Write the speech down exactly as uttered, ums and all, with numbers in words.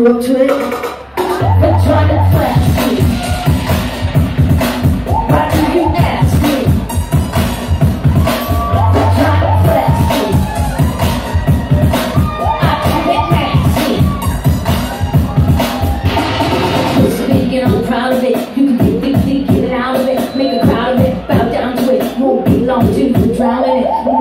you up to it? They're trying to flex me. Why do you ask me? They're trying to flex me. I can get nasty. Listen, speaking, I'm proud of it. You can get deep, deep, get it out of it. Make a crowd of it, bow down to it. Won't be long till you drown in it.